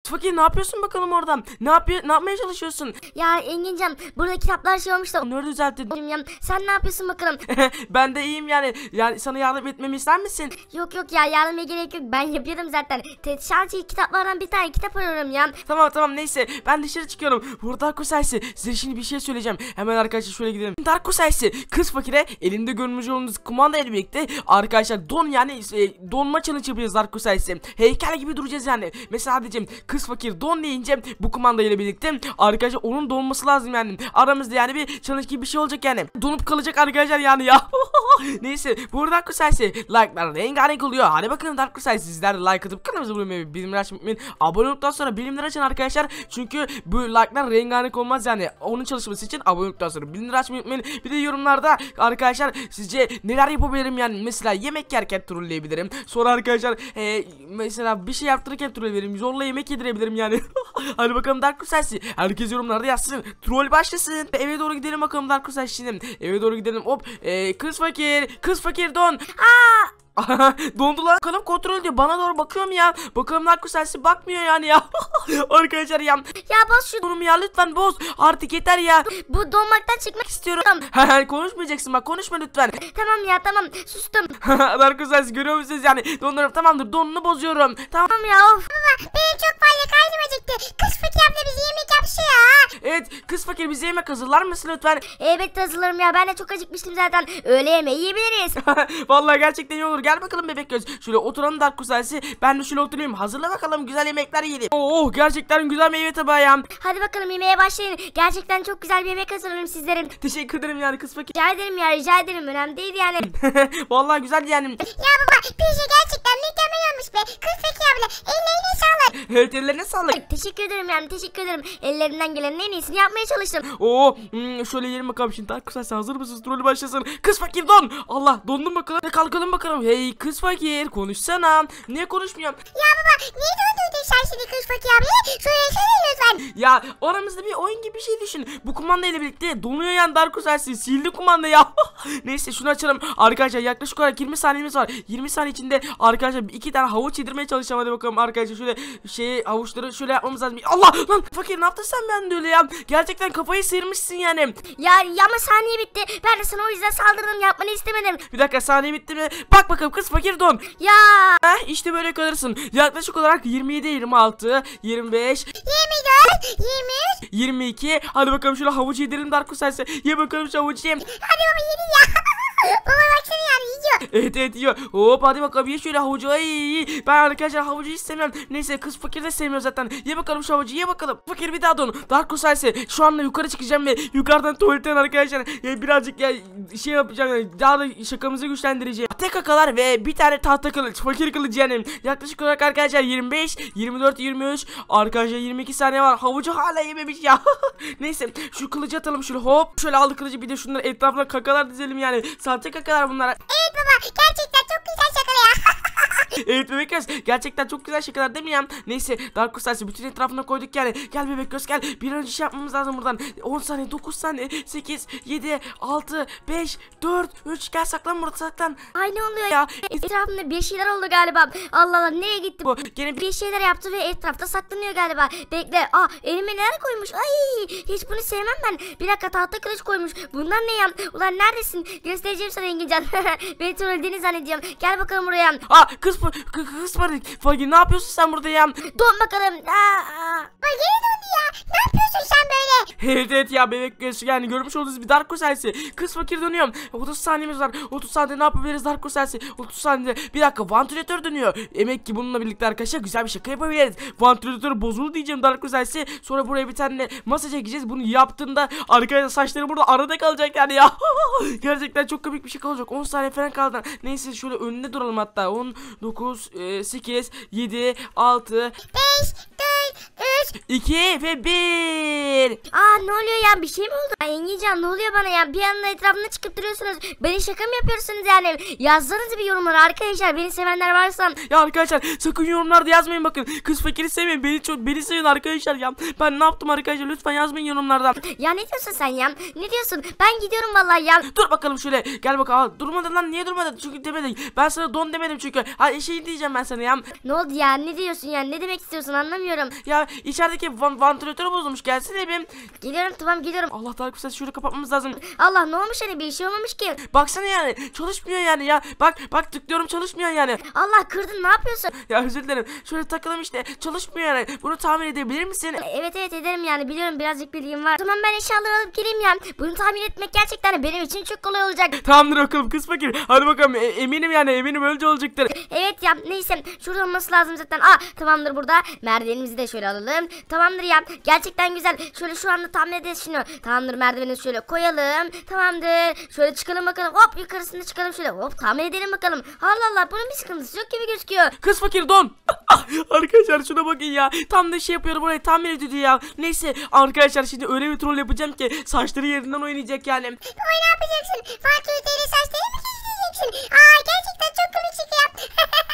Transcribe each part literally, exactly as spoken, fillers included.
Fakir ne yapıyorsun bakalım oradan? Ne yapıyor? Ne yapmaya çalışıyorsun? Ya Engincan, burada kitaplar şey olmuş da Onları düzelttin. ya, sen ne yapıyorsun bakalım? Ben de iyiyim yani. Yani sana yardım etmemi ister misin? Yok yok ya, yardıma gerek yok, ben yapıyorum zaten. Sadece kitaplardan bir tane kitap arıyorum ya. Tamam tamam neyse, ben dışarı çıkıyorum. Burada Darko Saysi, size şimdi bir şey söyleyeceğim. Hemen arkadaşlar şöyle gidelim. Darko Saysi, kız fakire elinde görmüş olduğunuz kumanda ile birlikte arkadaşlar don yani e, donma challenge yapacağız Darko Saysi. Heykel gibi duracağız yani. Mesela diyeceğim, kız fakir don deyince bu kumanda ile birlikte arkadaşlar onun donması lazım yani. Aramızda yani bir challenge gibi bir şey olacak yani. Donup kalacak arkadaşlar yani ya. Neyse, burada Darko Saysi like'lar rengarenk oluyor. Hadi bakalım Darko Saysi, sizler de like atıp kanalımıza abone olmayı, bildirimleri açmayı unutmayın. Abone olduktan sonra bildirimleri açın arkadaşlar. Çünkü bu like'lar rengarenk olmaz yani. Onun çalışması için abone olduktan sonra bildirimleri açmayı unutmayın. Bir de yorumlarda arkadaşlar sizce neler yapabilirim yani. Mesela yemek yerken trolleyebilirim. Sonra arkadaşlar e, mesela bir şey yaptırırken trolleyebilirim. Zorla yemek yedirebilirim yani. Hadi bakalım Darko Saysi, herkes yorumlarda yazsın. Troll başlasın. Eve doğru gidelim bakalım Darko Saysi şimdi. Eve doğru gidelim. Hop. E, kız fakir. Kız fakir don. Aa! Dondu lan. Bakalım kontrol ediyor. Bana doğru bakıyorum ya. Bakalım Darko Saysi bakmıyor yani ya. Arkadaşlar ya. Ya boz şu Donumu ya, lütfen boz. Artık yeter ya. Bu donmaktan çıkmak istiyorum. Konuşmayacaksın bak, konuşma lütfen. Tamam ya, tamam, sustum. Darko Saysi, görüyor musunuz yani? Donuyorum, tamamdır, donunu bozuyorum. Tamam. Tamam ya, of. Baba benim çok fazla karnım acıktı. Kız fakir abla bize yemek yapsın ya. Evet, kız fakir, bize yemek hazırlar mısın lütfen? Evet hazırlarım ya, ben de çok acıkmıştım zaten. Öğle yemeği yiyebiliriz. Vallahi gerçekten iyi olur. Gel bakalım bebek göz. Şöyle oturalım Darko Saysi. Ben de şöyle oturayım. Hazırla bakalım, güzel yemekler yiyelim. Oh, gerçekten güzel meyve tabağı ya. Hadi bakalım yemeğe başlayın. Gerçekten çok güzel bir yemek hazırlarım sizlerin. Teşekkür ederim yani kız fakir. Rica ederim ya, rica ederim. Önemli değil yani. Vallahi güzel yani. Ya baba, pizza gerçekten mükemmel olmuş be. Kız fakir abla, ellerine sağlık. Evet, ellerine sağlık. Teşekkür ederim yani, teşekkür ederim. Ellerinden gelenin en iyisini yapmaya çalıştım. Oo, hmm, şöyle yiyelim bakalım şimdi. Darko Saysi, hazır mısınız? Trolü başlasın. Kız fakir don. Allah, dondum bakalım. Kalkalım bakalım. Hey kız fakir, konuşsana. Niye konuşmuyorum? Ya baba, niye dondurdun sen şimdi kız fakir abla? Söylesene lütfen. Ya aramızda bir oyun gibi bir şey düşün. Bu kumanda ile birlikte donuyor yani Darko Saysi. Sildi kumanda ya. Neyse, şunu açalım. Arkadaşlar yaklaşık olarak yirmi saniyemiz var. yirmi saniye içinde arkadaşlar iki tane havuç yedirmeye çalışacağım. Hadi bakalım arkadaşlar, şöyle şey havuçları şöyle yapmamız lazım. Allah lan, fakir ne yaptın sen ben de öyle ya? Gerçekten kafayı sıyırmışsın yani. Ya, ya ama saniye bitti. Ben de sana o yüzden saldırdım, yapmanı istemedim. Bir dakika, saniye bitti mi? Bak bakalım kız fakir don. Ya. Heh, işte böyle kalırsın. Yaklaşık olarak yirmi yedi, yirmi altı, yirmi beş, yirmi dört, yirmi üç, yirmi iki. Hadi bakalım şöyle havuç yedirelim Darko Saysi. Ye bakalım şu havucu, ye. hadi baba yedi ya. Baba baksana yani, yiyor. Evet evet yiyor. Hop, hadi bakalım ye şöyle havucu. Ay, ben arkadaşlar havucu istemiyorum. Neyse, kız fakir de sevmiyor zaten. Ye bakalım şu havucu, ye bakalım. Fakir bir daha don. Darko Saysi, şu anda yukarı çıkacağım ve yukarıdan tuvaletten arkadaşlar ya birazcık ya şey yapacağım yani, daha da şakamızı güçlendireceğim. Tek akalar ve bir tane tahta kılıç, fakir kılıcı yani. Yaklaşık olarak arkadaşlar yirmi beş, yirmi dört, yirmi üç, arkadaşlar yirmi iki saniye var. Havucu hala yememiş ya. Neyse, şu kılıcı atalım şöyle, hop. Şöyle aldık kılıcı, bir de şunları etrafına kakalar dizelim yani. Sahte kakalar bunlar. Evet baba, gerçekten çok güzel şaka ya. Evet bebek göz, gerçekten çok güzel şakalar değil mi ya? Neyse, Darko Saysi bütün etrafına koyduk yani. Gel bebek göz, gel. Bir an önce şey yapmamız lazım buradan. on saniye, dokuz saniye, sekiz, yedi, altı, beş, dört, üç. Gel saklan burada, saklan. Ay ne oluyor Ya, ya? Etrafında bir şeyler oldu galiba. Allah Allah, nereye gitti bu? Bu gene bir Bir şeyler yaptı ve etrafta saklanıyor galiba. Bekle. Aa, elime neler koymuş? Ay, hiç bunu sevmem ben. Bir dakika, tahta kılıç koymuş. Bundan ne ya? Ulan neredesin? Göstereceğim sana Engincan. Beni trollediğini zannediyorum. Gel bakalım buraya. Aa, kız kız kız fakir, ne yapıyorsun sen burada ya? Don bakalım. Aa, bak yine dondu ya. Ne yapıyorsun sen böyle? Evet evet ya bebek göz, yani görmüş olduğunuz bir Darko Saysi. Kız fakir dönüyorum. otuz saniyemiz var. otuz saniyede ne yapabiliriz Darko Saysi? otuz saniyede bir dakika, vantilatör dönüyor. Emek ki bununla birlikte arkadaşlar güzel bir şaka yapabiliriz. Vantilatör bozuldu diyeceğim Darko Saysi. Sonra buraya bir tane masa çekeceğiz. Bunu yaptığında arkadaşlar saçları burada arada kalacak yani ya. Gerçekten çok komik bir şey olacak. on saniye falan kaldı. Neyse, şöyle önünde duralım hatta. on, dokuz, sekiz, yedi, altı, beş, dört, üç, iki ve bir. fakir. Aa ne oluyor ya, bir şey mi oldu? Ay Engincan, ne oluyor bana ya? Bir anda etrafında çıkıp duruyorsunuz. Beni şaka mı yapıyorsunuz yani? Yazsanız bir yorumlara arkadaşlar, beni sevenler varsa. Ya arkadaşlar sakın yorumlarda yazmayın bakın. Kız fakiri sevmeyin. Beni çok beni sevin arkadaşlar ya. Ben ne yaptım arkadaşlar? Lütfen yazmayın yorumlardan. Ya ne diyorsun sen ya? Ne diyorsun? Ben gidiyorum vallahi ya. Dur bakalım şöyle. Gel bakalım. Aa, durmadın lan. Niye durmadın? Çünkü demedin. Ben sana don demedim çünkü. Ha şey diyeceğim ben sana ya. Ne oldu ya? Ne diyorsun ya? Ne demek istiyorsun, anlamıyorum. Ya içerideki van vantilatörü bozulmuş. Gelsene bir. Geliyorum, tamam geliyorum. Allah Dark Sesi şöyle kapatmamız lazım. Allah, ne olmuş hani, bir şey olmamış ki. Baksana yani. Çalışmıyor yani ya. Bak bak tıklıyorum çalışmıyor yani. Allah, kırdın, ne yapıyorsun? Ya özür dilerim. Şöyle takalım işte. Çalışmıyor yani. Bunu tahmin edebilir misin? Evet evet ederim yani, biliyorum, birazcık bilgim var. O zaman ben eşyaları alıp geleyim ya. Bunu tahmin etmek gerçekten benim için çok kolay olacak. Tamamdır bakalım kız fakir. Hadi bakalım. E, eminim yani eminim öyle olacaktır. Evet ya, neyse, şurada olması lazım zaten. Aa tamamdır, burada merdivenimizi de şöyle alalım. Tamamdır ya, gerçekten güzel. Şöyle şu anda tahmin edeceğiz şunu. Tamamdır, merdiveni şöyle koyalım. Tamamdır, şöyle çıkalım bakalım. Hop, yukarısında çıkalım şöyle. Hop, tahmin edelim bakalım. Allah Allah, bunun bir sıkıntısı yok gibi gözüküyor. Kız fakir don. Arkadaşlar şuna bakın ya. Tam da şey yapıyorum burayı tahmin ediyordu ya. Neyse arkadaşlar şimdi öyle bir troll yapacağım ki saçları yerinden oynayacak yani. Baba ne yapacaksın? Fatih Öteli saçları mı keseceksin? Aa gerçekten çok komik çıkıyor.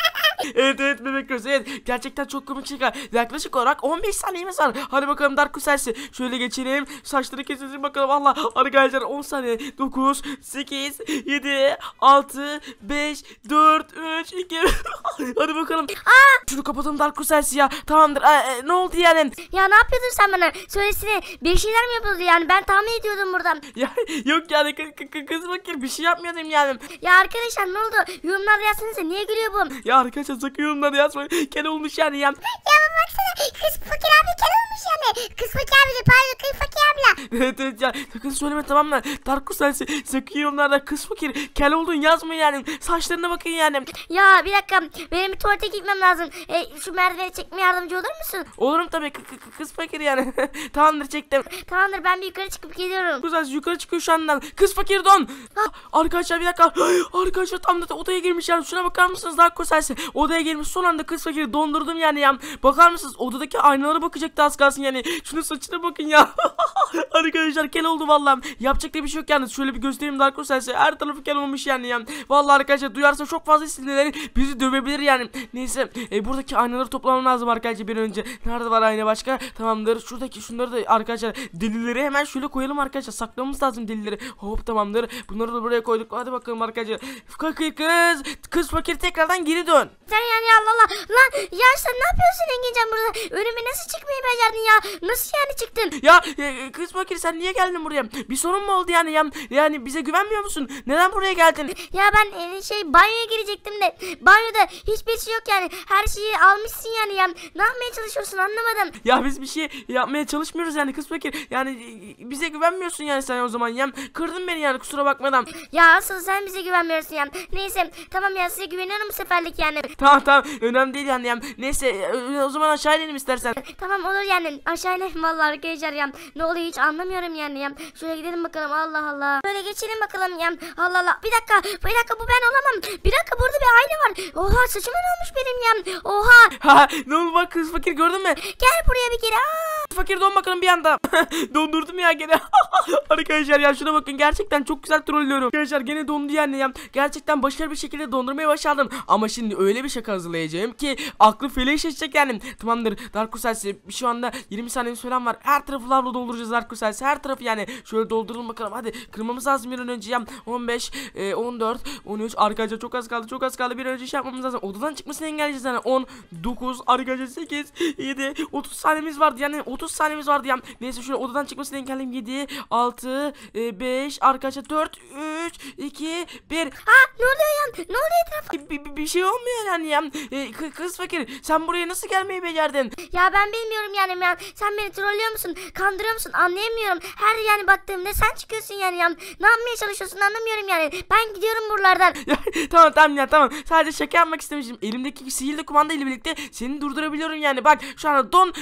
Evet evet bebek göz evet. Gerçekten çok komik çıkar. Yaklaşık olarak on beş saniyemiz var. Hadi bakalım Dark Kuselsi. Şöyle geçelim. Saçları keselim bakalım. Allah arkadaşlar on saniye. dokuz, sekiz, yedi, altı, beş, dört, üç, iki. Hadi bakalım. Aa! Şunu kapatalım Dark Kuselsi ya. Tamamdır. Aa, e, ne oldu yani? Ya ne yapıyordun sen bana? Söylesene, bir şeyler mi yapıyordu yani? Ben tahmin ediyordum buradan. Ya yok yani kı- kı- kız fakir bir şey yapmıyordum yani. Ya arkadaşlar ne oldu? Yorumlarda yazsanıza, niye gülüyor bu? Ya arkadaşlar sakın yorumlara yazmayın. Kel olmuş yani ya. Ya baksana, kız fakir abi kel olmuş yani. Kız fakir abi de pardon, kız fakir abla. Evet evet ya sakın söyleme tamam mı? Dark Kuselsi sakın yorumlarda kız fakir kel oldun yazma yani. Saçlarına bakın yani. Ya bir dakika, benim bir tuvalete gitmem lazım. E, şu merdiveni çekmeye yardımcı olur musun? Olurum tabii kı- kı- kız fakir yani. Tamamdır çektim. Tamamdır, ben bir yukarı çıkıp geliyorum. Kuzelsi yukarı çıkıyor şu andan. Kız fakir don. Ah, arkadaşlar bir dakika. Arkadaşlar tam da odaya girmiş yani. Şuna bakar mısınız Dark Kuselsi? Odaya girmiş son anda kız fakiri dondurdum yani ya. Bakar mısınız? Odadaki aynalara bakacaktı az kalsın yani. Şunun saçına bakın ya. Arkadaşlar kel oldu vallahi. Yapacak da bir şey yok yani. Şöyle bir göstereyim Dark Kuselsi. Her tarafı kel olmuş yani ya. Vallahi arkadaşlar duyarsa çok fazla sinirlenir. Bizi dövebilir yani. Neyse. E, buradaki aynaları toplamam lazım arkadaşlar bir önce. Nerede var ayna başka? Tamamdır. Şuradaki şunları da arkadaşlar delilleri hemen şöyle koyalım arkadaşlar. Saklamamız lazım delilleri. Hop tamamdır. Bunları da buraya koyduk. Hadi bakalım arkadaşlar. Fakir kız. Kız fakir tekrardan geri dön. Sen yani Allah Allah. Lan ya sen ne yapıyorsun Engincan burada? Önüme nasıl çıkmayı becerdin ya? Nasıl yani çıktın? Ya e, kız fakir sen niye geldin buraya? Bir sorun mu oldu yani? Ya, yani bize güvenmiyor musun? Neden buraya geldin? Ya ben e, şey banyoya girecektim de banyoda hiçbir şey yok yani. Her şeyi almışsın yani ya. Ne yapmaya çalışıyorsun, anlamadım. Ya biz bir şey yapmaya çalışmıyoruz yani kız fakir. Yani e, bize güvenmiyorsun yani sen o zaman ya. Kırdın beni yani kusura bakmadan. Ya asıl sen bize güvenmiyorsun ya. Neyse tamam ya, size güveniyorum bu seferlik yani. Tamam tamam önemli değil yani ya. Neyse e, o zaman aşağı inelim istersen. Tamam olur yani, aşağı inelim vallahi arkadaşlar ya. Ne oluyor hiç anlamıyorum yani ya. Şöyle gidelim bakalım, Allah Allah. Böyle geçelim bakalım ya. Allah Allah. Bir dakika bir dakika, bu ben olamam. Bir dakika, burada bir ayna var. Oha, saçım ne olmuş benim ya. Oha. Ha ne oldu bak kız fakir gördün mü? Gel buraya bir kere. Aa. Fakir don bakalım bir anda. Dondurdum ya gene. Arkadaşlar ya şuna bakın, gerçekten çok güzel trollüyorum. Arkadaşlar gene dondu yani ya. Gerçekten başarılı bir şekilde dondurmayı başardım. Ama şimdi öyle bir şaka hazırlayacağım ki aklı feleği şaşacak yani. Tamamdır Dark Kuselsi, şu anda yirmi saniyemiz falan var. Her tarafı lavla dolduracağız Dark Kuselsi. Her tarafı yani. Şöyle dolduralım bakalım. Hadi kırmamız lazım bir an önce ya. on beş, on dört, on üç. Arkadaşlar çok az kaldı. Çok az kaldı. Bir an önce şey yapmamız lazım. Odadan çıkmasını engelleyeceğiz yani. on dokuz, arkadaşlar sekiz, yedi, otuz saniyemiz vardı yani. otuz saniyemiz vardı ya. Neyse şöyle odadan çıkmasını engelleyeyim. yedi, altı, beş, arkadaşlar dört, üç, iki, bir. Ha ne oluyor ya? Ne oluyor etrafa? Bir, bir, bir şey olmuyor yani ya. E, kız fakir sen buraya nasıl gelmeyi becerdin? Ya ben bilmiyorum yani ya. Sen beni trollüyor musun? Kandırıyor musun? Anlayamıyorum. Her yani baktığımda sen çıkıyorsun yani ya. Ne yapmaya çalışıyorsun anlamıyorum yani. Ben gidiyorum buralardan. Ya, tamam tamam ya tamam. Sadece şaka yapmak istemiştim. Elimdeki sihirli kumanda ile birlikte seni durdurabiliyorum yani. Bak şu anda don.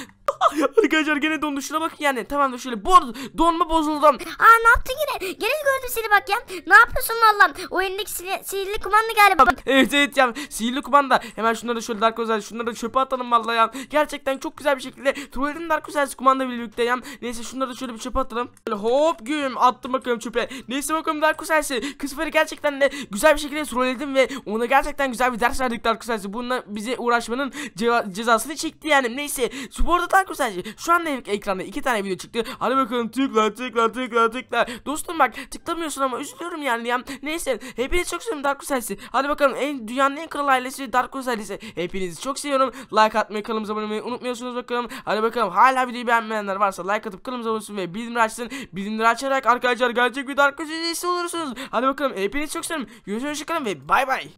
Arkadaşlar gene dondu, şuna bakın yani. Tamamdır, şöyle boz, donma bozuldum. Aa ne yaptın yine? Gene gördüm seni bak ya. Ne yapıyorsun valla? O elindeki sihirli, sihirli kumanda galiba. Evet evet ya, sihirli kumanda. Hemen şunları şöyle Dark Özel, şunları da çöpe atalım vallahi ya. Gerçekten çok güzel bir şekilde trolledim Dark Özel kumanda birlikte ya. Neyse şunları da şöyle bir çöpe atalım. Böyle hop güm attım bakalım çöpe. Neyse bakalım Dark Özel kısferi gerçekten de güzel bir şekilde trolledim ve ona gerçekten güzel bir ders verdik Dark Özel. Bununla bize uğraşmanın ce cezasını çekti yani. Neyse şu bu arada Dark Özel şu anda ekranda iki tane video çıktı. Hadi bakalım tıkla tıkla tıkla tıkla. Dostum bak tıklamıyorsun ama üzülüyorum yani ya. Neyse hepinizi çok seviyorum Dark Özel. Hadi bakalım en dünyanın en kral ailesi Dark Özel. Hepinizi çok seviyorum. Like atmayı, kanalımıza abone olmayı unutmuyorsunuz bakalım. Hadi bakalım hala videoyu beğenmeyenler varsa like atıp kanalımıza abone olsun ve bildirimleri açsın. Bildirimleri açarak arkadaşlar gerçek bir Dark Özel olursunuz. Hadi bakalım hepinizi çok seviyorum. Görüşürüz, hoşçakalın ve bay bay.